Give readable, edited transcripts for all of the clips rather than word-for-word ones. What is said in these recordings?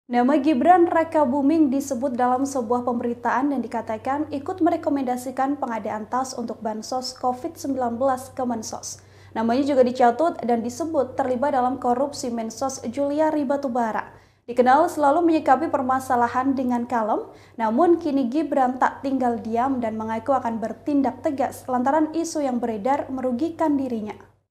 Nama Gibran Rakabuming disebut dalam sebuah pemberitaan dan dikatakan ikut merekomendasikan pengadaan tas untuk bansos COVID-19 ke Mensos. Namanya juga dicatut dan disebut terlibat dalam korupsi Mensos Juliari Batubara. Dikenal selalu menyikapi permasalahan dengan kalem, namun kini Gibran tak tinggal diam dan mengaku akan bertindak tegas lantaran isu yang beredar merugikan dirinya.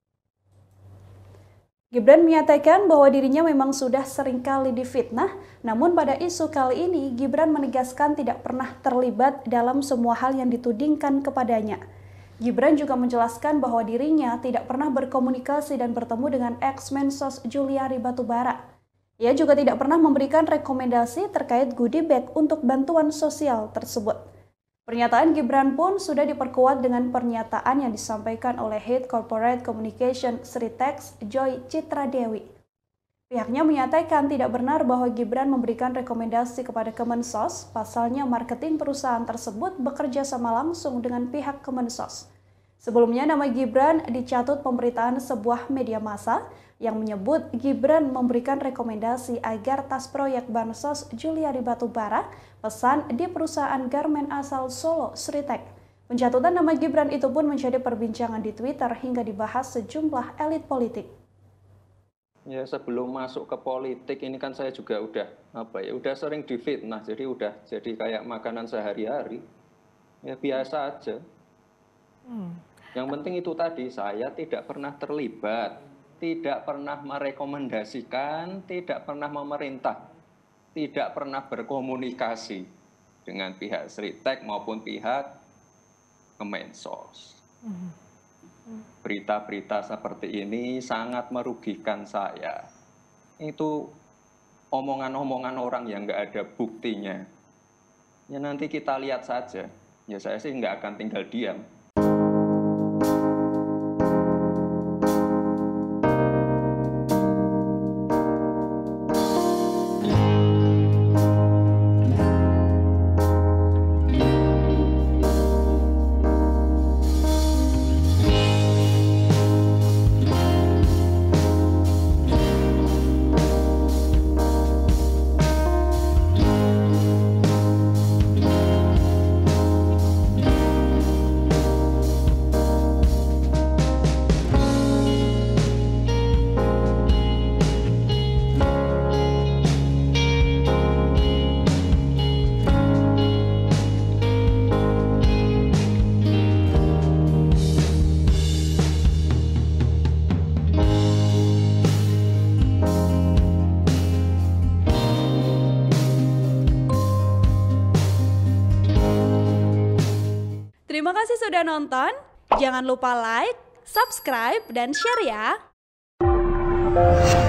Gibran menyatakan bahwa dirinya memang sudah seringkali difitnah, namun pada isu kali ini Gibran menegaskan tidak pernah terlibat dalam semua hal yang ditudingkan kepadanya. Gibran juga menjelaskan bahwa dirinya tidak pernah berkomunikasi dan bertemu dengan ex-Mensos Juliari Batubara. Ia juga tidak pernah memberikan rekomendasi terkait goodie bag untuk bantuan sosial tersebut. Pernyataan Gibran pun sudah diperkuat dengan pernyataan yang disampaikan oleh Head Corporate Communication Sritex Joy Citradewi. Pihaknya menyatakan tidak benar bahwa Gibran memberikan rekomendasi kepada Kemensos, pasalnya marketing perusahaan tersebut bekerja sama langsung dengan pihak Kemensos. Sebelumnya nama Gibran dicatut pemberitaan sebuah media massa yang menyebut Gibran memberikan rekomendasi agar tas proyek bansos Juliari Batubara pesan di perusahaan garmen asal Solo, Sritex. Pencatutan nama Gibran itu pun menjadi perbincangan di Twitter hingga dibahas sejumlah elit politik. Ya, sebelum masuk ke politik ini kan saya juga udah sering difitnah, jadi kayak makanan sehari-hari. Ya biasa aja. Yang penting itu tadi, saya tidak pernah terlibat, tidak pernah merekomendasikan, tidak pernah memerintah, tidak pernah berkomunikasi dengan pihak Sritex maupun pihak Kemensos. Berita-berita seperti ini sangat merugikan saya. Itu omongan-omongan orang yang nggak ada buktinya. Ya nanti kita lihat saja. Ya saya sih nggak akan tinggal diam. Terima kasih sudah nonton. Jangan lupa like, subscribe, dan share ya.